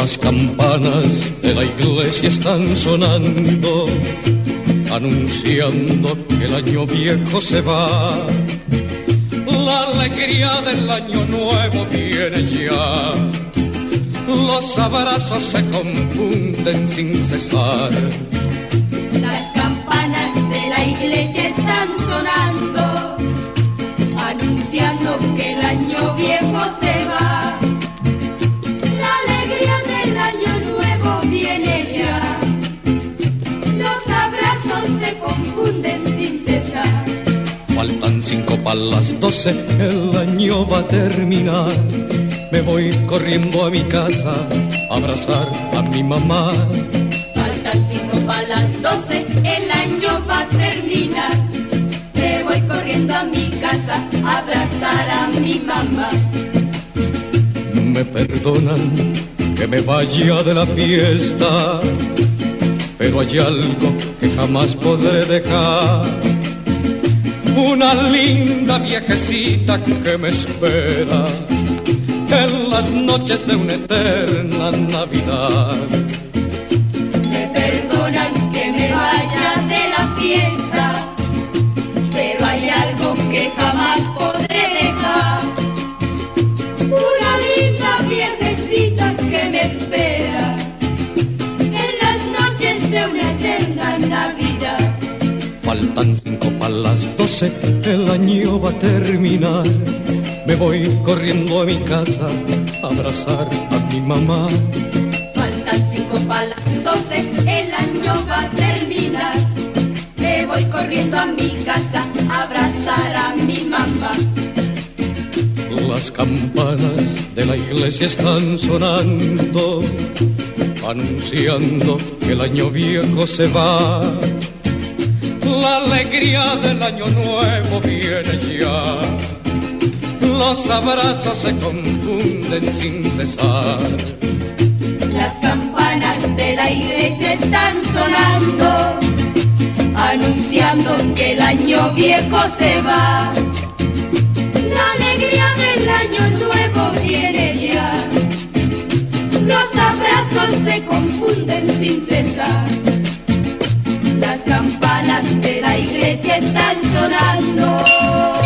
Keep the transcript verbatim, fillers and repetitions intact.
Las campanas de la iglesia están sonando, anunciando que el año viejo se va. La alegría del año nuevo viene ya. Los abrazos se confunden sin cesar. Las campanas de la iglesia están sonando, anunciando que el año viejo se va. La alegría del año nuevo viene ya. Los abrazos se confunden sin cesar. Faltan cinco para las doce, el año va a terminar. Me voy corriendo a mi casa a abrazar a mi mamá. Faltan cinco para las doce, el año va a terminar. Me voy corriendo a mi casa a abrazar a mi mamá. Me perdonan que me vaya de la fiesta, pero hay algo que jamás podré dejar. Una linda viejecita que me espera en las noches de una eterna Navidad. Me perdonan que me vaya de la fiesta, pero hay algo que jamás podré dejar. Una linda viejecita que me espera en las noches de una eterna Navidad. Faltan cinco para las doce, el año va a terminar. Me voy corriendo a mi casa a abrazar a mi mamá. Faltan cinco para las doce, el año va a terminar. Me voy corriendo a mi casa a abrazar a mi mamá. Las campanas de la iglesia están sonando, anunciando que el año viejo se va. La alegría del año nuevo viene ya. Los abrazos se confunden sin cesar. Las campanas de la iglesia están sonando, anunciando que el año viejo se va. La alegría del año nuevo viene ya. Los abrazos se confunden sin cesar. Las campanas de la iglesia están sonando.